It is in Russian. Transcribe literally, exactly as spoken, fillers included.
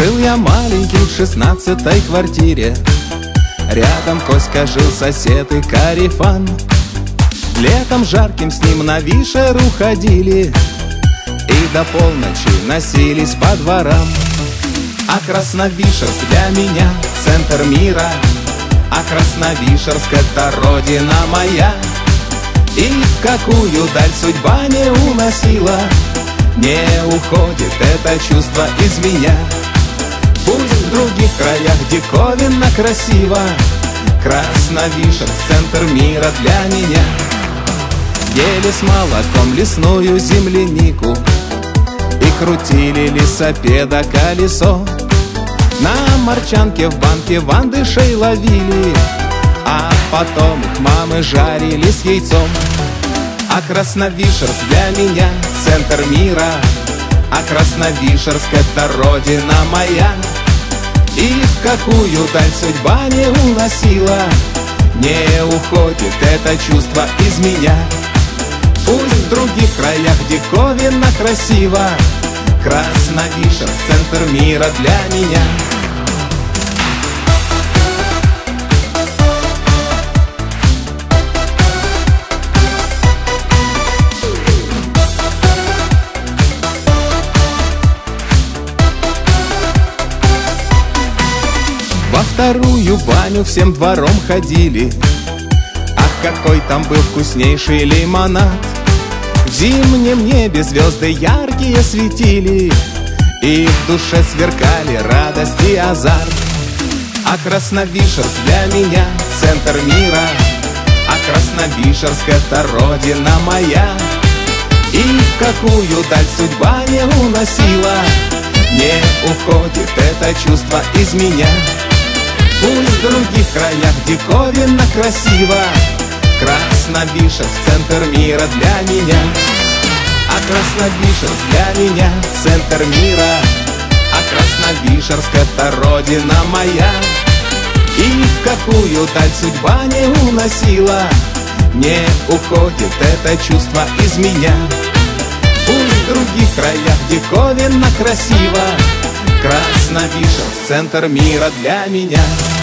Жил я маленьким в шестнадцатой квартире. Рядом Коська жил, сосед и Карифан. Летом жарким с ним на Вишеру ходили и до полночи носились по дворам. А Красновишерск для меня центр мира, а Красновишерск — это родина моя. И в какую даль судьба не уносила, не уходит это чувство из меня. Пусть в других краях диковинно красиво, Красновишерск — центр мира для меня. Ели с молоком лесную землянику и крутили лесопеда колесо. На морчанке в банке вандышей ловили, а потом их мамы жарили с яйцом. А Красновишерск для меня центр мира, а Красновишерск — это родина моя. И в какую даль судьба не уносила, не уходит это чувство из меня. Пусть в других краях диковинно красиво, Красновишерск — центр мира для меня. Во вторую баню всем двором ходили, ах, какой там был вкуснейший лимонад. В зимнем небе звезды яркие светили, и в душе сверкали радость и азарт. А Красновишерск для меня центр мира, а Красновишерск — это родина моя. И в какую даль судьба не уносила, не уходит это чувство из меня. Пусть в других краях диковинно красиво, Красновишерск — центр мира для меня. А Красновишерск для меня центр мира, а Красновишерск — это родина моя. И в какую даль судьба не уносила, не уходит это чувство из меня. Пусть в других краях диковинно красиво, Красновишерск — центр мира для меня.